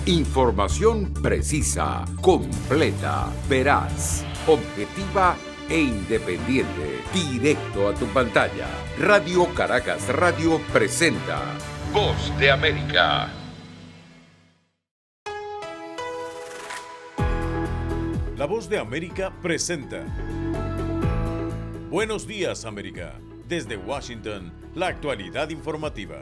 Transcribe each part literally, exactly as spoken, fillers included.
Información precisa, completa, veraz, objetiva e independiente. Directo a tu pantalla. Radio Caracas Radio presenta Voz de América. La Voz de América presenta Buenos días, América. Desde Washington, la actualidad informativa.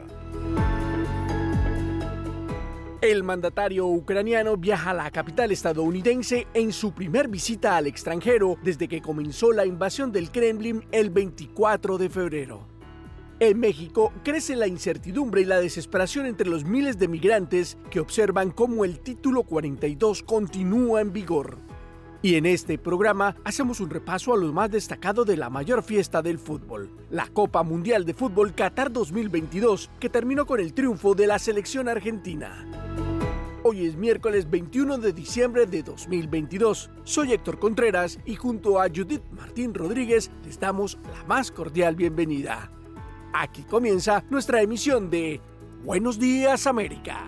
El mandatario ucraniano viaja a la capital estadounidense en su primer visita al extranjero desde que comenzó la invasión del Kremlin el veinticuatro de febrero. En México crece la incertidumbre y la desesperación entre los miles de migrantes que observan cómo el Título cuarenta y dos continúa en vigor. Y en este programa hacemos un repaso a lo más destacado de la mayor fiesta del fútbol, la Copa Mundial de Fútbol Qatar dos mil veintidós, que terminó con el triunfo de la selección argentina. Hoy es miércoles veintiuno de diciembre de dos mil veintidós. Soy Héctor Contreras y junto a Judith Martín Rodríguez les damos la más cordial bienvenida. Aquí comienza nuestra emisión de Buenos Días, América.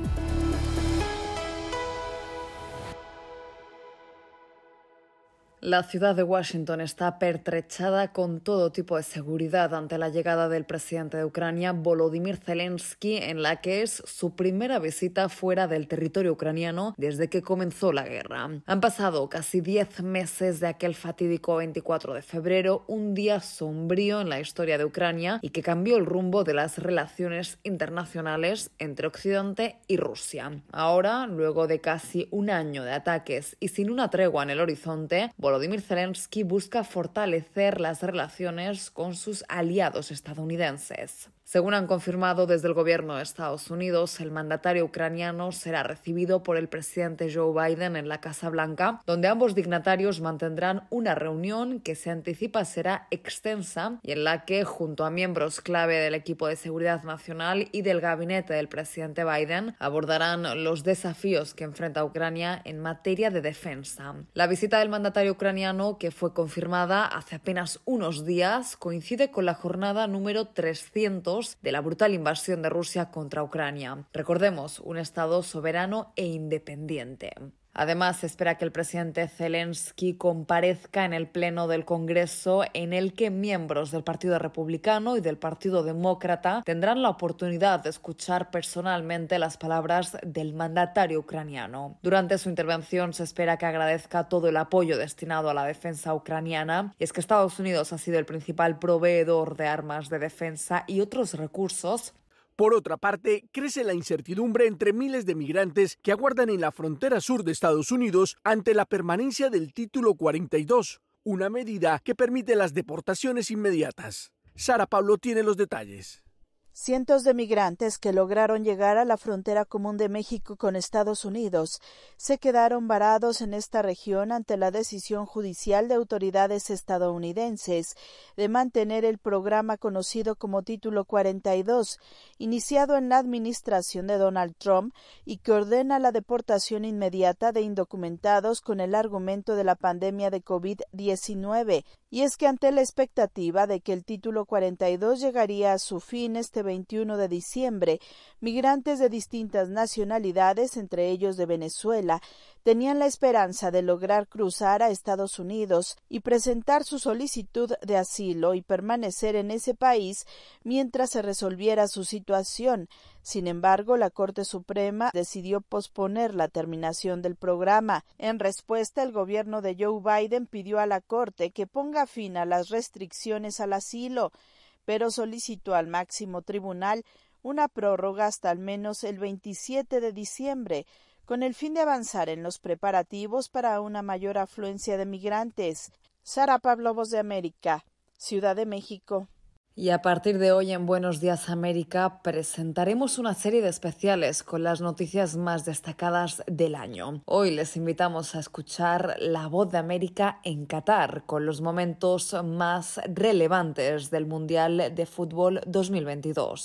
La ciudad de Washington está pertrechada con todo tipo de seguridad ante la llegada del presidente de Ucrania, Volodymyr Zelensky, en la que es su primera visita fuera del territorio ucraniano desde que comenzó la guerra. Han pasado casi diez meses de aquel fatídico veinticuatro de febrero, un día sombrío en la historia de Ucrania y que cambió el rumbo de las relaciones internacionales entre Occidente y Rusia. Ahora, luego de casi un año de ataques y sin una tregua en el horizonte, Volodymyr Zelensky busca fortalecer las relaciones con sus aliados estadounidenses. Según han confirmado desde el gobierno de Estados Unidos, el mandatario ucraniano será recibido por el presidente Joe Biden en la Casa Blanca, donde ambos dignatarios mantendrán una reunión que se anticipa será extensa y en la que, junto a miembros clave del equipo de seguridad nacional y del gabinete del presidente Biden, abordarán los desafíos que enfrenta Ucrania en materia de defensa. La visita del mandatario ucraniano, que fue confirmada hace apenas unos días, coincide con la jornada número trescientos de la brutal invasión de Rusia contra Ucrania. Recordemos, un Estado soberano e independiente. Además, se espera que el presidente Zelensky comparezca en el Pleno del Congreso, en el que miembros del Partido Republicano y del Partido Demócrata tendrán la oportunidad de escuchar personalmente las palabras del mandatario ucraniano. Durante su intervención se espera que agradezca todo el apoyo destinado a la defensa ucraniana, y es que Estados Unidos ha sido el principal proveedor de armas de defensa y otros recursos. Por otra parte, crece la incertidumbre entre miles de migrantes que aguardan en la frontera sur de Estados Unidos ante la permanencia del Título cuarenta y dos, una medida que permite las deportaciones inmediatas. Sara Pablo tiene los detalles. Cientos de migrantes que lograron llegar a la frontera común de México con Estados Unidos se quedaron varados en esta región ante la decisión judicial de autoridades estadounidenses de mantener el programa conocido como Título cuarenta y dos, iniciado en la administración de Donald Trump y que ordena la deportación inmediata de indocumentados con el argumento de la pandemia de COVID diecinueve. Y es que ante la expectativa de que el Título cuarenta y dos llegaría a su fin este veintiuno de diciembre, migrantes de distintas nacionalidades, entre ellos de Venezuela, tenían la esperanza de lograr cruzar a Estados Unidos y presentar su solicitud de asilo y permanecer en ese país mientras se resolviera su situación. Sin embargo, la Corte Suprema decidió posponer la terminación del programa. En respuesta, el gobierno de Joe Biden pidió a la Corte que ponga fin a las restricciones al asilo, pero solicitó al máximo tribunal una prórroga hasta al menos el veintisiete de diciembre, con el fin de avanzar en los preparativos para una mayor afluencia de migrantes. Sara Pablo, Voz de América, Ciudad de México. Y a partir de hoy en Buenos Días América presentaremos una serie de especiales con las noticias más destacadas del año. Hoy les invitamos a escuchar La Voz de América en Qatar, con los momentos más relevantes del Mundial de Fútbol dos mil veintidós.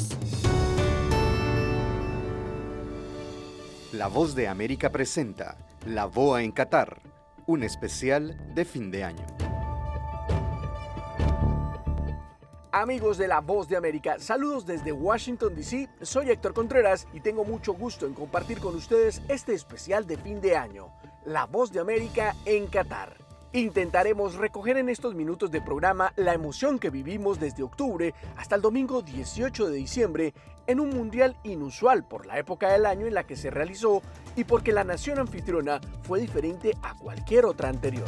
La Voz de América presenta La V O A en Qatar, un especial de fin de año. Amigos de La Voz de América, saludos desde Washington, D C Soy Héctor Contreras y tengo mucho gusto en compartir con ustedes este especial de fin de año, La Voz de América en Qatar. Intentaremos recoger en estos minutos de programa la emoción que vivimos desde octubre hasta el domingo dieciocho de diciembre en un mundial inusual por la época del año en la que se realizó y porque la nación anfitriona fue diferente a cualquier otra anterior.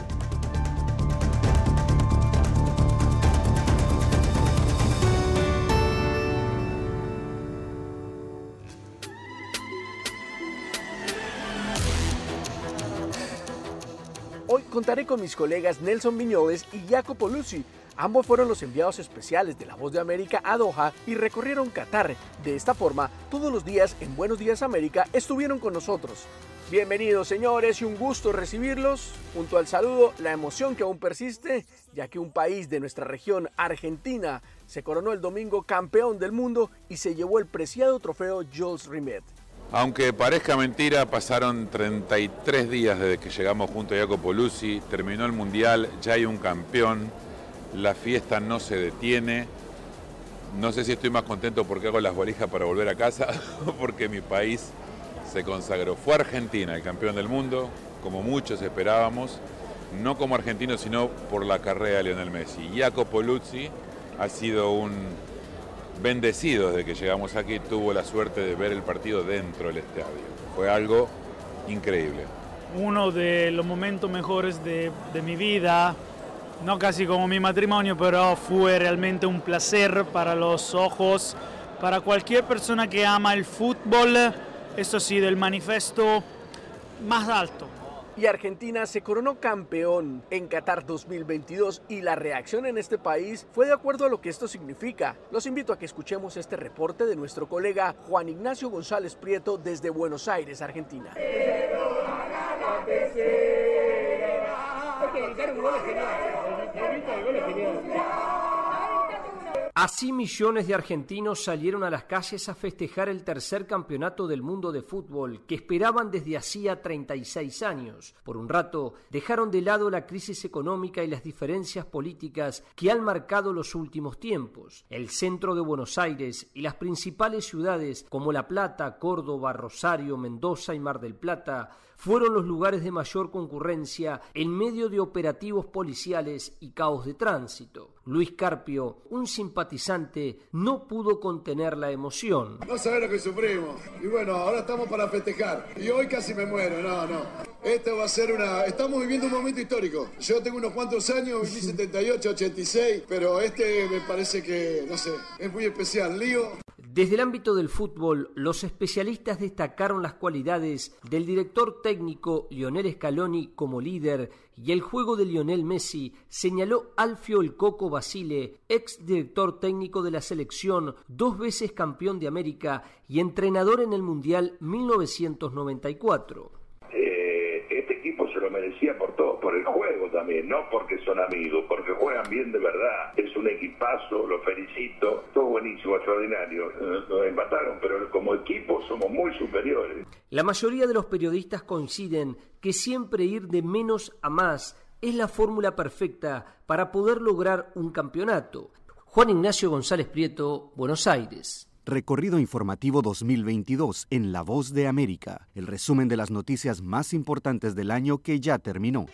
Hoy contaré con mis colegas Nelson Viñoles y Jacopo Luzzi. Ambos fueron los enviados especiales de La Voz de América a Doha y recorrieron Qatar. De esta forma, todos los días en Buenos Días América estuvieron con nosotros. Bienvenidos, señores, y un gusto recibirlos. Junto al saludo, la emoción que aún persiste, ya que un país de nuestra región, Argentina, se coronó el domingo campeón del mundo y se llevó el preciado trofeo Jules Rimet. Aunque parezca mentira, pasaron treinta y tres días desde que llegamos junto a Jacopo Luzzi, terminó el Mundial, ya hay un campeón, la fiesta no se detiene. No sé si estoy más contento porque hago las valijas para volver a casa o porque mi país se consagró. Fue Argentina el campeón del mundo, como muchos esperábamos, no como argentino, sino por la carrera de Lionel Messi. Jacopo Luzzi ha sido un bendecido desde que llegamos aquí, tuvo la suerte de ver el partido dentro del estadio. Fue algo increíble. Uno de los momentos mejores de, de mi vida, no casi como mi matrimonio, pero fue realmente un placer para los ojos, para cualquier persona que ama el fútbol. Eso sí, del manifiesto más alto. Y Argentina se coronó campeón en Qatar dos mil veintidós y la reacción en este país fue de acuerdo a lo que esto significa. Los invito a que escuchemos este reporte de nuestro colega Juan Ignacio González Prieto desde Buenos Aires, Argentina. Así millones de argentinos salieron a las calles a festejar el tercer campeonato del mundo de fútbol que esperaban desde hacía treinta y seis años. Por un rato dejaron de lado la crisis económica y las diferencias políticas que han marcado los últimos tiempos. El centro de Buenos Aires y las principales ciudades como La Plata, Córdoba, Rosario, Mendoza y Mar del Plata fueron los lugares de mayor concurrencia en medio de operativos policiales y caos de tránsito. Luis Carpio, un simpatizante, no pudo contener la emoción. No sabés lo que sufrimos. Y bueno, ahora estamos para festejar. Y hoy casi me muero, no, no. Esto va a ser una... Estamos viviendo un momento histórico. Yo tengo unos cuantos años, viví setenta y ocho, ochenta y seis, pero este me parece que, no sé, es muy especial. Lío. Desde el ámbito del fútbol, los especialistas destacaron las cualidades del director técnico Lionel Scaloni como líder y el juego de Lionel Messi, señaló Alfio El Coco Basile, ex director técnico de la selección, dos veces campeón de América y entrenador en el Mundial mil novecientos noventa y cuatro. Eh, este equipo se lo merecía por todo, por el juego también, no porque son amigos, porque juegan bien de verdad. Es un equipazo, lo felicito, todo buenísimo, extraordinario. Nos empataron, pero como equipo somos muy superiores. La mayoría de los periodistas coinciden que siempre ir de menos a más es la fórmula perfecta para poder lograr un campeonato. Juan Ignacio González Prieto, Buenos Aires. Recorrido informativo dos mil veintidós en La Voz de América. El resumen de las noticias más importantes del año que ya terminó.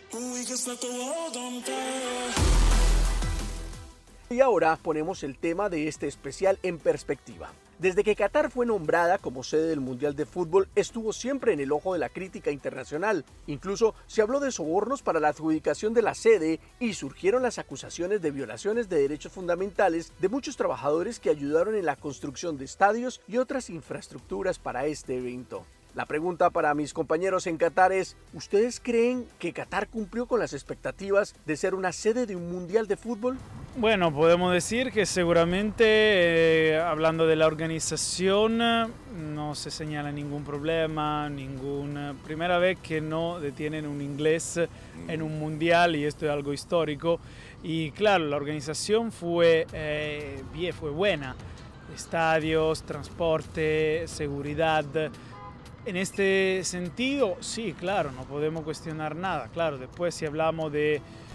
Y ahora ponemos el tema de este especial en perspectiva. Desde que Qatar fue nombrada como sede del Mundial de Fútbol, estuvo siempre en el ojo de la crítica internacional. Incluso se habló de sobornos para la adjudicación de la sede y surgieron las acusaciones de violaciones de derechos fundamentales de muchos trabajadores que ayudaron en la construcción de estadios y otras infraestructuras para este evento. La pregunta para mis compañeros en Qatar es, ¿ustedes creen que Qatar cumplió con las expectativas de ser una sede de un mundial de fútbol? Bueno, podemos decir que seguramente, eh, hablando de la organización, no se señala ningún problema, ninguna primera vez que no detienen un inglés en un mundial y esto es algo histórico. Y claro, la organización fue, eh, bien, fue buena, estadios, transporte, seguridad. En este sentido, sí, claro, no podemos cuestionar nada. Claro, después si hablamos de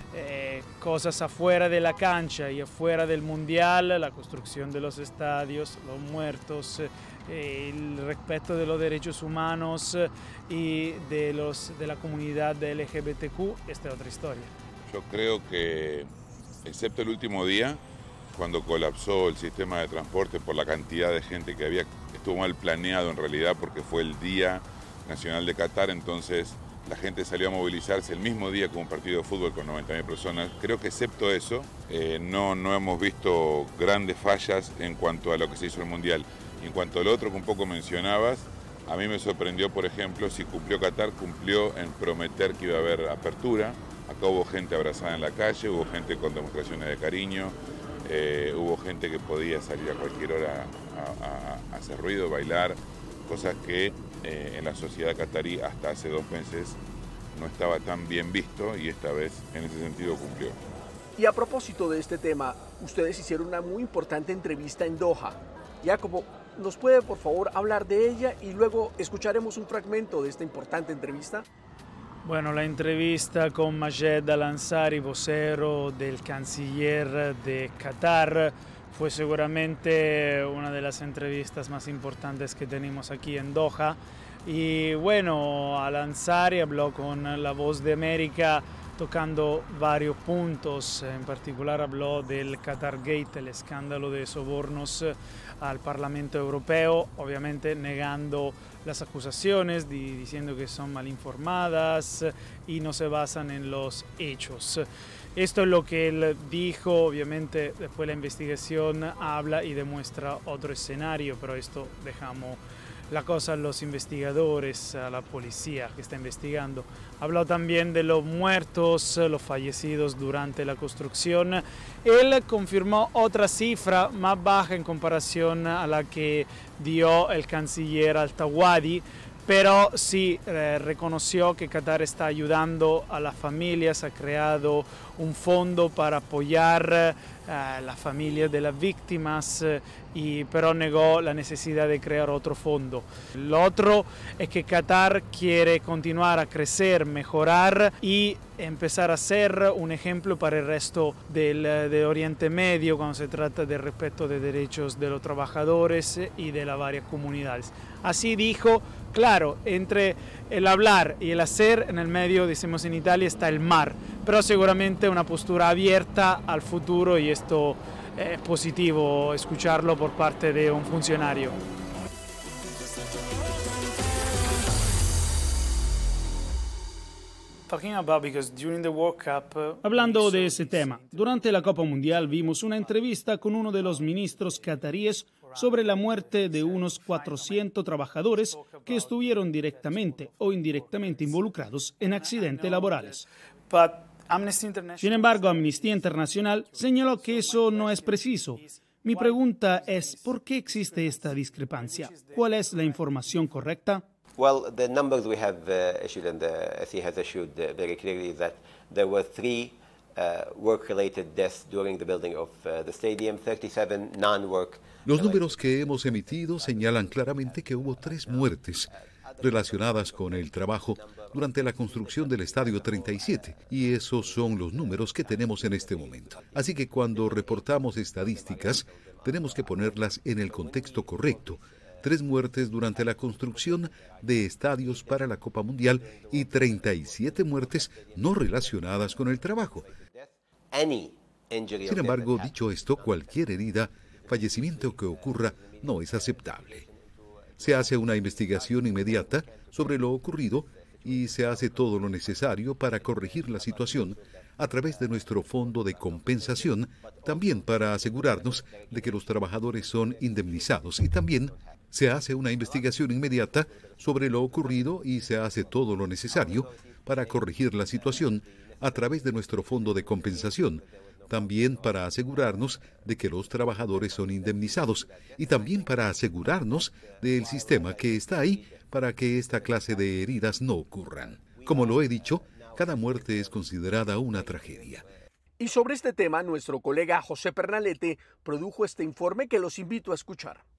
eh, cosas afuera de la cancha y afuera del mundial, la construcción de los estadios, los muertos, eh, el respeto de los derechos humanos eh, y de, los, de la comunidad L G B T Q, esta es otra historia. Yo creo que, excepto el último día, cuando colapsó el sistema de transporte por la cantidad de gente que había, estuvo mal planeado en realidad porque fue el Día Nacional de Qatar, entonces la gente salió a movilizarse el mismo día con un partido de fútbol con noventa mil personas. Creo que excepto eso, eh, no, no hemos visto grandes fallas en cuanto a lo que se hizo en el Mundial. Y en cuanto al otro que un poco mencionabas, a mí me sorprendió, por ejemplo, si cumplió Qatar, cumplió en prometer que iba a haber apertura. Acá hubo gente abrazada en la calle, hubo gente con demostraciones de cariño, eh, hubo gente que podía salir a cualquier hora a, a, a hacer ruido, bailar, cosas que eh, en la sociedad catarí hasta hace dos meses no estaba tan bien visto y esta vez en ese sentido cumplió. Y a propósito de este tema, ustedes hicieron una muy importante entrevista en Doha. Jacopo, ¿nos puede por favor hablar de ella y luego escucharemos un fragmento de esta importante entrevista? Bueno, la entrevista con Majed Al-Ansari, vocero del canciller de Qatar, fue seguramente una de las entrevistas más importantes que tenemos aquí en Doha. Y bueno, Al-Ansari habló con La Voz de América tocando varios puntos, en particular habló del Qatar Gate, el escándalo de sobornos al Parlamento Europeo, obviamente negando las acusaciones, diciendo que son mal informadas y no se basan en los hechos. Esto es lo que él dijo, obviamente después la investigación habla y demuestra otro escenario, pero esto dejamos la cosa a los investigadores, a la policía que está investigando. Habló también de los muertos, los fallecidos durante la construcción. Él confirmó otra cifra más baja en comparación a la que dio el canciller Al-Tawadi, pero sí eh, reconoció que Qatar está ayudando a las familias, ha creado un fondo para apoyar eh, a las familias de las víctimas, eh, y, pero negó la necesidad de crear otro fondo. Lo otro es que Qatar quiere continuar a crecer, mejorar y empezar a ser un ejemplo para el resto del de Oriente Medio cuando se trata del respeto de derechos de los trabajadores y de las varias comunidades. Así dijo. Claro, entre el hablar y el hacer, en el medio, decimos en Italia, está el mar, pero seguramente una postura abierta al futuro y esto es positivo escucharlo por parte de un funcionario. Hablando de ese tema, durante la Copa Mundial vimos una entrevista con uno de los ministros cataríes sobre la muerte de unos cuatrocientos trabajadores que estuvieron directamente o indirectamente involucrados en accidentes laborales. Sin embargo, Amnistía Internacional señaló que eso no es preciso. Mi pregunta es, ¿por qué existe esta discrepancia? ¿Cuál es la información correcta? Well, the numbers we have uh, issued and the S E has issued uh, very clearly is that there were three uh, work-related deaths during the building of uh, the stadium, thirty-seven non-work. Los números que hemos emitido señalan claramente que hubo tres muertes relacionadas con el trabajo durante la construcción del Estadio treinta y siete, y esos son los números que tenemos en este momento. Así que cuando reportamos estadísticas, tenemos que ponerlas en el contexto correcto. Tres muertes durante la construcción de estadios para la Copa Mundial y treinta y siete muertes no relacionadas con el trabajo. Sin embargo, dicho esto, cualquier herida, fallecimiento que ocurra, no es aceptable. Se hace una investigación inmediata sobre lo ocurrido y se hace todo lo necesario para corregir la situación a través de nuestro fondo de compensación, también para asegurarnos de que los trabajadores son indemnizados, y también se hace una investigación inmediata sobre lo ocurrido y se hace todo lo necesario para corregir la situación a través de nuestro fondo de compensación, también para asegurarnos de que los trabajadores son indemnizados y también para asegurarnos del sistema que está ahí para que esta clase de heridas no ocurran. Como lo he dicho, cada muerte es considerada una tragedia. Y sobre este tema, nuestro colega José Pernalete produjo este informe que los invito a escuchar.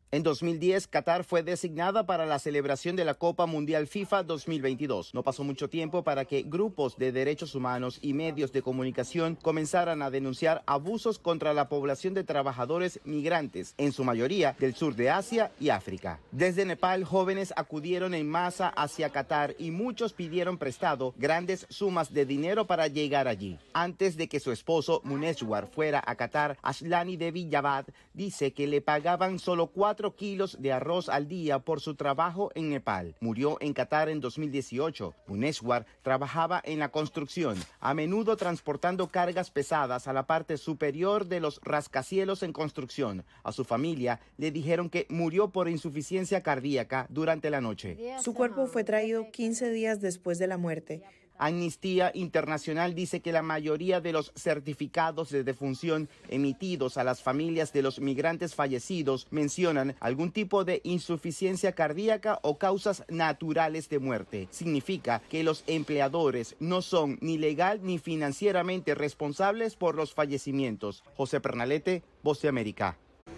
En dos mil diez, Qatar fue designada para la celebración de la Copa Mundial FIFA dos mil veintidós. No pasó mucho tiempo para que grupos de derechos humanos y medios de comunicación comenzaran a denunciar abusos contra la población de trabajadores migrantes, en su mayoría del sur de Asia y África. Desde Nepal, jóvenes acudieron en masa hacia Qatar y muchos pidieron prestado grandes sumas de dinero para llegar allí. Antes de que su esposo Muneshwar fuera a Qatar, Ashlani Devi Javad dice que le pagaban solo cuatro kilos de arroz al día por su trabajo en Nepal. Murió en Qatar en dos mil dieciocho. Muneshwar trabajaba en la construcción, a menudo transportando cargas pesadas a la parte superior de los rascacielos en construcción. A su familia le dijeron que murió por insuficiencia cardíaca durante la noche. Su cuerpo fue traído quince días después de la muerte. Amnistía Internacional dice que la mayoría de los certificados de defunción emitidos a las familias de los migrantes fallecidos mencionan algún tipo de insuficiencia cardíaca o causas naturales de muerte. Significa que los empleadores no son ni legal ni financieramente responsables por los fallecimientos. José Pernalete, Voz de América.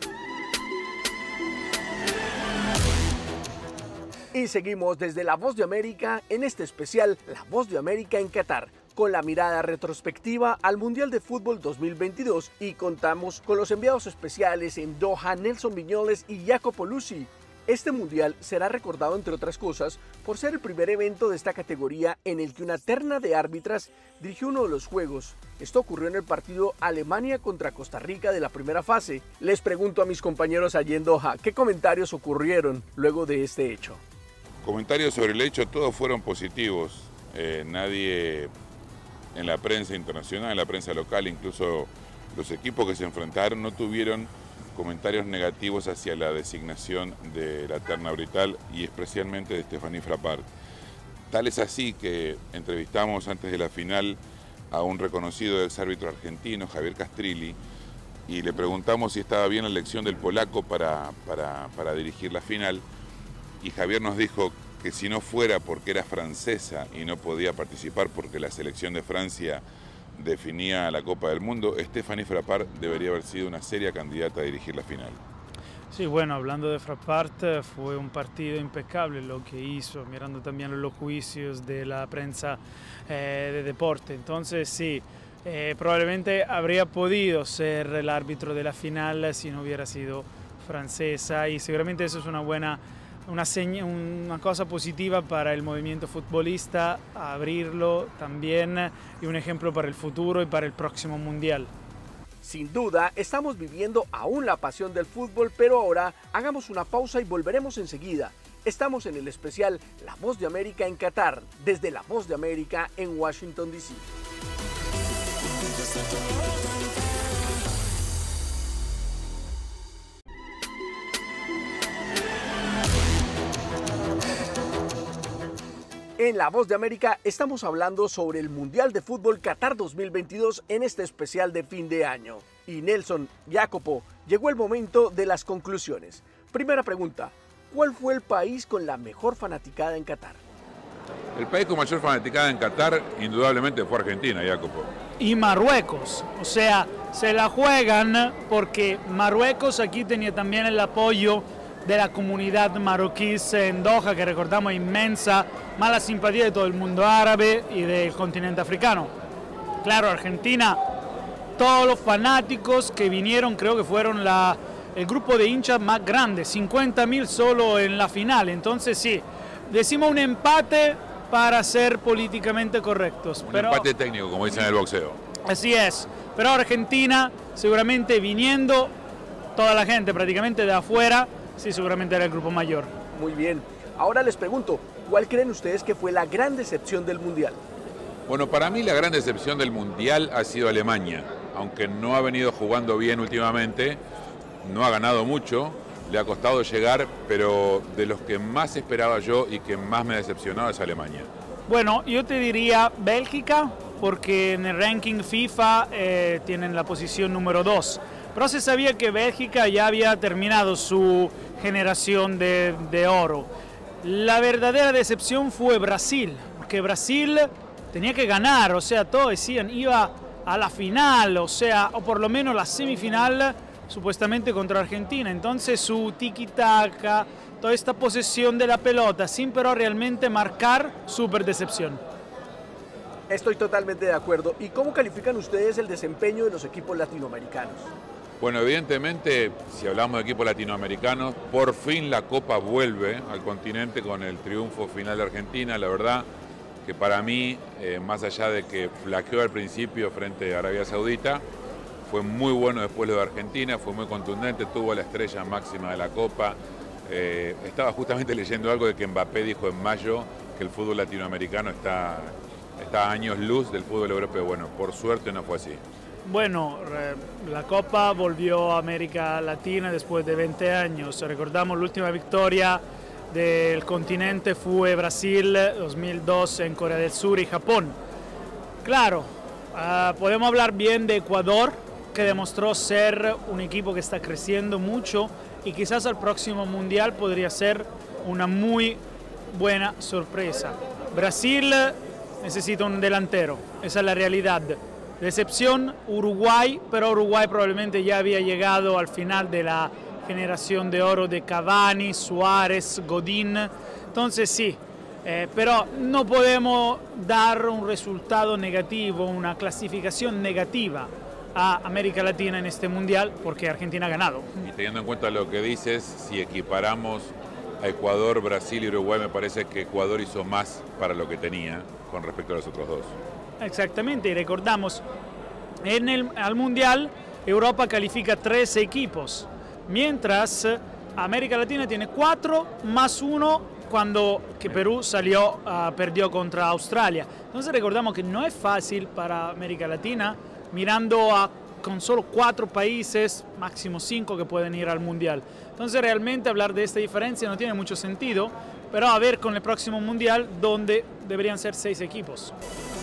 Y seguimos desde La Voz de América en este especial La Voz de América en Qatar, con la mirada retrospectiva al Mundial de Fútbol dos mil veintidós, y contamos con los enviados especiales en Doha, Nelson Viñoles y Jacopo Luzzi. Este Mundial será recordado, entre otras cosas, por ser el primer evento de esta categoría en el que una terna de árbitras dirigió uno de los juegos. Esto ocurrió en el partido Alemania contra Costa Rica de la primera fase. Les pregunto a mis compañeros allí en Doha, ¿qué comentarios ocurrieron luego de este hecho? Comentarios sobre el hecho, todos fueron positivos. Eh, nadie en la prensa internacional, en la prensa local, incluso los equipos que se enfrentaron, no tuvieron comentarios negativos hacia la designación de la terna arbitral y especialmente de Stéphanie Frappart. Tal es así que entrevistamos antes de la final a un reconocido exárbitro argentino, Javier Castrilli, y le preguntamos si estaba bien la elección del polaco para, para, para dirigir la final. Y Javier nos dijo que si no fuera porque era francesa y no podía participar porque la selección de Francia definía la Copa del Mundo, Stéphanie Frappart debería haber sido una seria candidata a dirigir la final. Sí, bueno, hablando de Frappart, fue un partido impecable lo que hizo, mirando también los juicios de la prensa eh, de deporte. Entonces sí, eh, probablemente habría podido ser el árbitro de la final si no hubiera sido francesa, y seguramente eso es una buena... Una, seña, una cosa positiva para el movimiento futbolista, abrirlo también, y un ejemplo para el futuro y para el próximo Mundial. Sin duda, estamos viviendo aún la pasión del fútbol, pero ahora hagamos una pausa y volveremos enseguida. Estamos en el especial La Voz de América en Qatar, desde La Voz de América en Washington, D C En La Voz de América estamos hablando sobre el Mundial de Fútbol Qatar dos mil veintidós en este especial de fin de año. Y Nelson, Jacopo, llegó el momento de las conclusiones. Primera pregunta, ¿cuál fue el país con la mejor fanaticada en Qatar? El país con mayor fanaticada en Qatar indudablemente fue Argentina, Jacopo. Y Marruecos, o sea, se la juegan porque Marruecos aquí tenía también el apoyo de la comunidad marroquí en Doha, que recordamos inmensa, más la simpatía de todo el mundo árabe y del continente africano. Claro, Argentina, todos los fanáticos que vinieron, creo que fueron la, el grupo de hinchas más grande, cincuenta mil solo en la final. Entonces sí, decimos un empate para ser políticamente correctos. Un pero, empate técnico, como dicen en el boxeo. Así es, pero Argentina seguramente viniendo toda la gente prácticamente de afuera, sí, seguramente era el grupo mayor. Muy bien. Ahora les pregunto, ¿cuál creen ustedes que fue la gran decepción del Mundial? Bueno, para mí la gran decepción del Mundial ha sido Alemania. Aunque no ha venido jugando bien últimamente, no ha ganado mucho, le ha costado llegar, pero de los que más esperaba yo y que más me ha decepcionado es Alemania. Bueno, yo te diría Bélgica, porque en el ranking FIFA eh, tienen la posición número dos. Pero se sabía que Bélgica ya había terminado su generación de, de oro. La verdadera decepción fue Brasil, porque Brasil tenía que ganar, o sea, todos decían, iba a la final, o sea, o por lo menos la semifinal, supuestamente contra Argentina. Entonces su tiki-taka, toda esta posesión de la pelota, sin pero realmente marcar, súper decepción. Estoy totalmente de acuerdo. ¿Y cómo califican ustedes el desempeño de los equipos latinoamericanos? Bueno, evidentemente, si hablamos de equipos latinoamericanos, por fin la Copa vuelve al continente con el triunfo final de Argentina. La verdad que para mí, eh, más allá de que flaqueó al principio frente a Arabia Saudita, fue muy bueno después lo de Argentina, fue muy contundente, tuvo la estrella máxima de la Copa. Eh, estaba justamente leyendo algo de que Mbappé dijo en mayo que el fútbol latinoamericano está, está a años luz del fútbol europeo. Bueno, por suerte no fue así. Bueno, la Copa volvió a América Latina después de veinte años. Recordamos la última victoria del continente fue Brasil dos mil dos en Corea del Sur y Japón. Claro, uh, podemos hablar bien de Ecuador, que demostró ser un equipo que está creciendo mucho y quizás al próximo Mundial podría ser una muy buena sorpresa. Brasil necesita un delantero, esa es la realidad. Decepción, Uruguay, pero Uruguay probablemente ya había llegado al final de la generación de oro de Cavani, Suárez, Godín. Entonces sí, eh, pero no podemos dar un resultado negativo, una clasificación negativa a América Latina en este Mundial porque Argentina ha ganado. Y teniendo en cuenta lo que dices, si equiparamos a Ecuador, Brasil y Uruguay, me parece que Ecuador hizo más para lo que tenía con respecto a los otros dos. Exactamente, y recordamos, en el al Mundial Europa califica tres equipos, mientras América Latina tiene cuatro más uno cuando que Perú salió, uh, perdió contra Australia. Entonces recordamos que no es fácil para América Latina, mirando a con solo cuatro países, máximo cinco que pueden ir al Mundial. Entonces realmente hablar de esta diferencia no tiene mucho sentido, pero a ver con el próximo Mundial donde deberían ser seis equipos.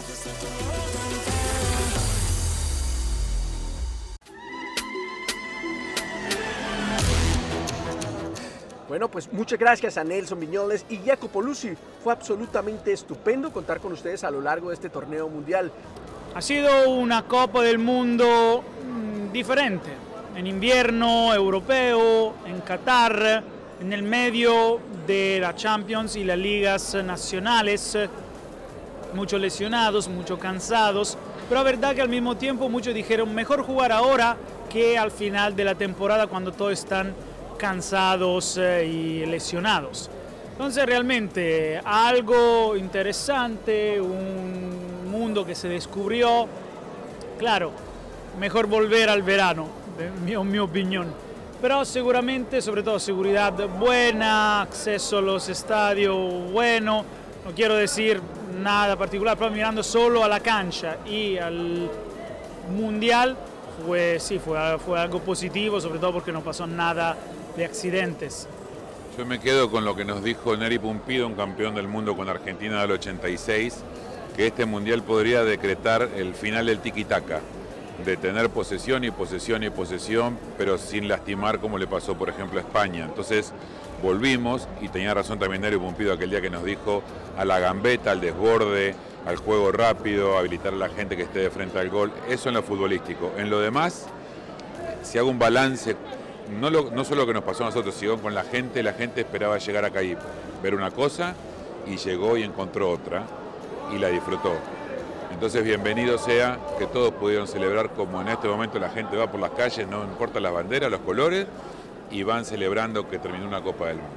Bueno, pues muchas gracias a Nelson Viñoles y Jacopo Luzzi. Fue absolutamente estupendo contar con ustedes a lo largo de este torneo mundial. Ha sido una Copa del Mundo mmm, diferente, en invierno, europeo, en Qatar, en el medio de la Champions y las ligas nacionales, muchos lesionados, muchos cansados, pero la verdad que al mismo tiempo muchos dijeron mejor jugar ahora que al final de la temporada cuando todos están cansados y lesionados. Entonces realmente algo interesante, un mundo que se descubrió. Claro, mejor volver al verano, en mi, en mi opinión. Pero seguramente, sobre todo seguridad buena, acceso a los estadios bueno. No quiero decir nada particular, pero mirando solo a la cancha y al mundial, fue, sí, fue, fue algo positivo, sobre todo porque no pasó nada de accidentes. Yo me quedo con lo que nos dijo Neri Pumpido, un campeón del mundo con Argentina del ochenta y seis, que este mundial podría decretar el final del tiki-taka, de tener posesión y posesión y posesión, pero sin lastimar como le pasó por ejemplo a España. Entonces volvimos, y tenía razón también Neri Pumpido aquel día que nos dijo, a la gambeta, al desborde, al juego rápido, habilitar a la gente que esté de frente al gol. Eso en lo futbolístico. En lo demás, si hago un balance, no, lo, no solo lo que nos pasó a nosotros, sino con la gente, la gente esperaba llegar acá y ver una cosa, y llegó y encontró otra, y la disfrutó. Entonces bienvenido sea que todos pudieron celebrar como en este momento la gente va por las calles, no importa las banderas, los colores, y van celebrando que terminó una Copa del Mundo.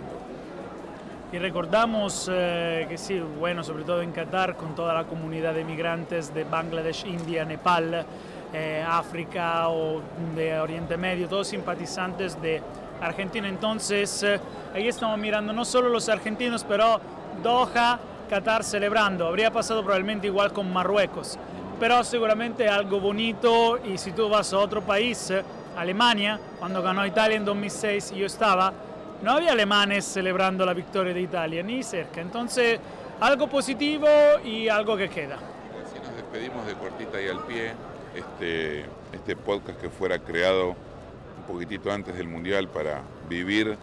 Y recordamos eh, que sí, bueno, sobre todo en Qatar, con toda la comunidad de migrantes de Bangladesh, India, Nepal, eh, África o de Oriente Medio, todos simpatizantes de Argentina. Entonces, eh, ahí estamos mirando no solo los argentinos, pero Doha, Qatar celebrando. Habría pasado probablemente igual con Marruecos, pero seguramente algo bonito. Y si tú vas a otro país, eh, Alemania, cuando ganó Italia en dos mil seis, yo estaba, no había alemanes celebrando la victoria de Italia, ni cerca. Entonces, algo positivo y algo que queda. Si nos despedimos de cortita y al pie, este, este podcast que fuera creado un poquitito antes del Mundial para vivir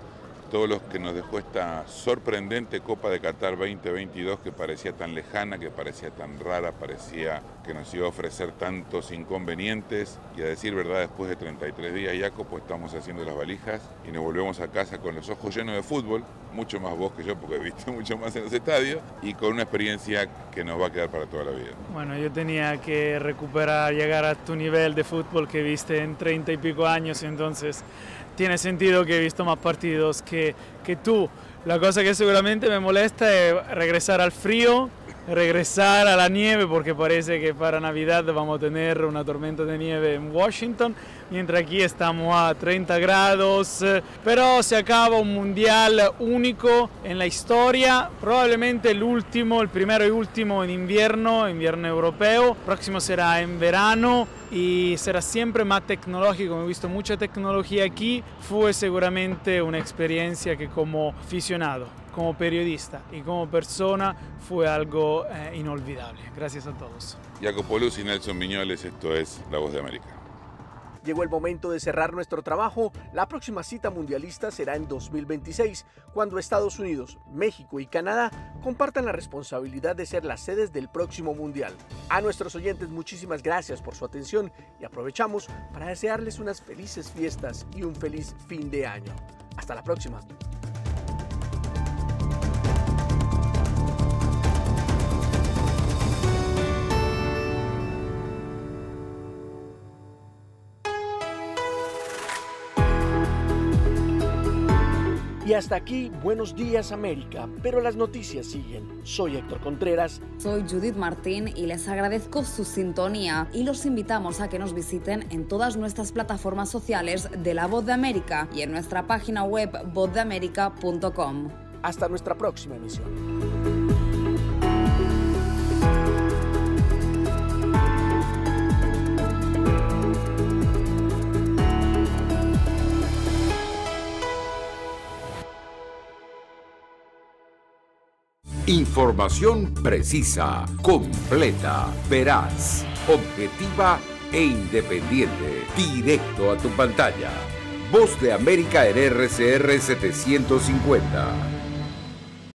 todos los que nos dejó esta sorprendente Copa de Qatar veinte veintidós que parecía tan lejana, que parecía tan rara, parecía que nos iba a ofrecer tantos inconvenientes y a decir verdad, después de treinta y tres días, Jaco, pues estamos haciendo las valijas y nos volvemos a casa con los ojos llenos de fútbol, mucho más vos que yo porque he visto mucho más en los estadios y con una experiencia que nos va a quedar para toda la vida. Bueno, yo tenía que recuperar, llegar a tu nivel de fútbol que viste en treinta y pico años, entonces tiene sentido que he visto más partidos que, que tú. La cosa que seguramente me molesta es regresar al frío, regresar a la nieve, porque parece que para Navidad vamos a tener una tormenta de nieve en Washington, mientras aquí estamos a treinta grados, pero se acaba un mundial único en la historia, probablemente el último, el primero y último en invierno, invierno europeo, próximo será en verano y será siempre más tecnológico. He visto mucha tecnología aquí, fue seguramente una experiencia que como aficionado, como periodista y como persona fue algo eh, inolvidable. Gracias a todos. Jaco Poluzzi y Nelson Viñoles, esto es La Voz de América. Llegó el momento de cerrar nuestro trabajo. La próxima cita mundialista será en dos mil veintiséis, cuando Estados Unidos, México y Canadá compartan la responsabilidad de ser las sedes del próximo mundial. A nuestros oyentes, muchísimas gracias por su atención y aprovechamos para desearles unas felices fiestas y un feliz fin de año. Hasta la próxima. Y hasta aquí, Buenos Días América, pero las noticias siguen. Soy Héctor Contreras. Soy Judith Martín y les agradezco su sintonía y los invitamos a que nos visiten en todas nuestras plataformas sociales de La Voz de América y en nuestra página web voz de américa punto com. Hasta nuestra próxima emisión. Información precisa, completa, veraz, objetiva e independiente. Directo a tu pantalla. Voz de América en R C R setecientos cincuenta.